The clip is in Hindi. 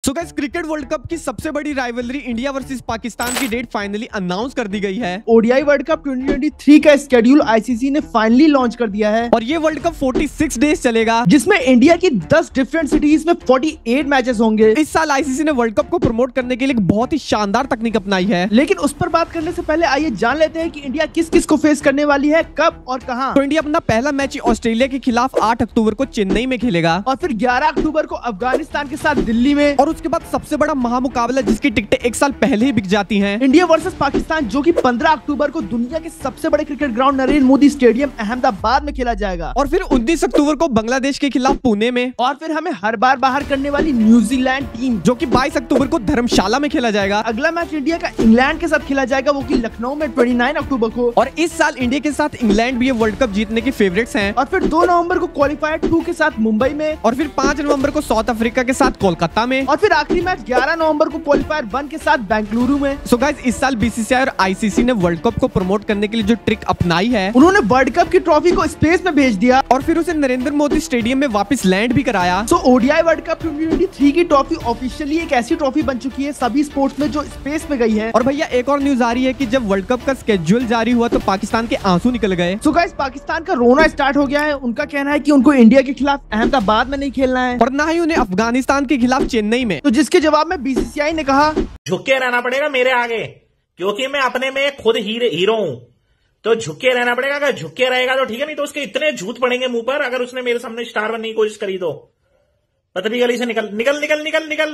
सो गाइस, क्रिकेट वर्ल्ड कप की सबसे बड़ी राइवलरी इंडिया वर्सेस पाकिस्तान की डेट फाइनली अनाउंस कर दी गई है। ओडीआई वर्ल्ड कप 2023 का स्केड्यूल आईसीसी ने फाइनली लॉन्च कर दिया है और ये वर्ल्ड कप 46 डेज चलेगा, जिसमें इंडिया की 10 डिफरेंट सिटीज में 48 मैचेस होंगे। इस साल आईसीसी ने वर्ल्ड कप को प्रमोट करने के लिए एक बहुत ही शानदार तकनीक अपनाई है। लेकिन उस पर बात करने से पहले आइए जान लेते हैं कि इंडिया किस किस को फेस करने वाली है, कब और कहां। तो इंडिया अपना पहला मैच ऑस्ट्रेलिया के खिलाफ 8 अक्टूबर को चेन्नई में खेलेगा और फिर 11 अक्टूबर को अफगानिस्तान के साथ दिल्ली में, और उसके बाद सबसे बड़ा महामुकाबला जिसकी टिकटें एक साल पहले ही बिक जाती हैं, इंडिया वर्सेस पाकिस्तान, जो कि 15 अक्टूबर को दुनिया के सबसे बड़े cricket ground Narendra Modi stadium Ahmedabad में खेला जाएगा। और फिर 19 अक्टूबर को बांग्लादेश के खिलाफ पुणे में, और फिर हमें हर बार बाहर करने वाली न्यूजीलैंड टीम, जो कि 22 अक्टूबर को धर्मशाला में खेला जाएगा। अगला मैच इंडिया का इंग्लैंड के साथ खेला जाएगा, वो कि लखनऊ में 29 अक्टूबर को। और इस साल इंडिया के साथ इंग्लैंड भी ये वर्ल्ड कप जीतने के फेवरेट्स हैं। और फिर 2 नवंबर को क्वालिफायर 2 के साथ मुंबई में, और फिर 5 नवंबर को साउथ अफ्रीका के साथ कोलकाता में, और फिर आखिरी मैच 11 नवंबर को क्वालिफायर 1 के साथ बेंगलुरु में। सो गाइस, इस साल बीसीसीआई और आईसीसी ने वर्ल्ड कप को प्रमोट करने के लिए जो ट्रिक अपनाई है, उन्होंने वर्ल्ड कप की ट्रॉफी को स्पेस में भेज दिया और फिर उसे नरेंद्र मोदी स्टेडियम में वापस लैंड भी कराया। सो ओडीआई वर्ल्ड कप 2023 की ट्रॉफी ऑफिशियली एक ऐसी ट्रॉफी बन चुकी है सभी स्पोर्ट्स में जो स्पेस में गई है। और भैया एक और न्यूज आ रही है कि जब वर्ल्ड कप का स्केड्यूल जारी हुआ तो पाकिस्तान के आंसू निकल गए। सो गाइस, पाकिस्तान का रोना स्टार्ट हो गया है। उनका कहना है कि उनको इंडिया के खिलाफ अहमदाबाद में नहीं खेलना है और ना ही उन्हें अफगानिस्तान के खिलाफ चेन्नई में। तो जिसके जवाब में बीसीसीआई ने कहा, झुक के रहना पड़ेगा मेरे आगे, क्योंकि मैं अपने में खुद हीरो हूं, तो झुक के रहना पड़ेगा। अगर झुक के रहेगा तो ठीक है, नहीं तो उसके इतने झूठ पड़ेंगे मुंह पर अगर उसने मेरे सामने स्टार बनने की कोशिश करी तो। पतली गली से निकल निकल निकल निकल निकल।